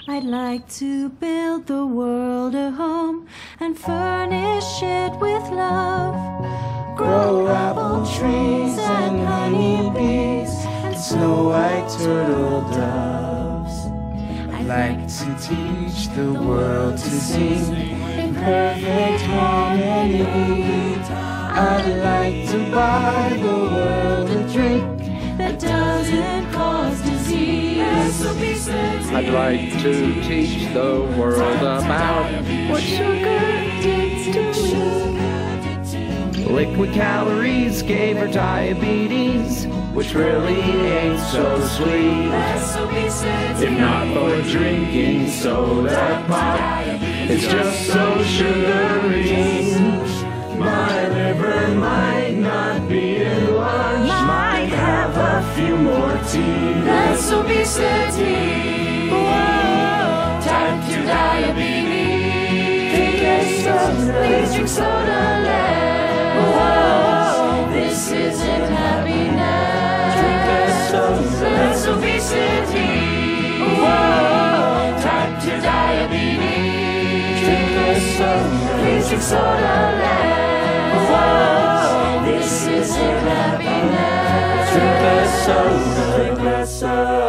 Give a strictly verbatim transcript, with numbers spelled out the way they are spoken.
I'd like to build the world a home and furnish it with love. Grow apple trees and honey bees and snow white turtle doves. I'd like to teach the world to sing in perfect harmony. I'd like to buy the world a drink that doesn't cause disease. I'd like to teach the world about what sugar did to me. Liquid calories gave her diabetes, which really ain't so sweet. If not for drinking soda pop, it's just so sugary. My liver might not be enlarged, might have a few more teeth. That's obesity. Whoa. Type two diabetes. Drink less soda. Please drink soda less. Whoa. This isn't happiness. Drink less soda. That's obesity. Whoa. Type two diabetes. Drink less soda. Please drink soda less. Whoa. This isn't happiness. Drink less soda. Drink less soda.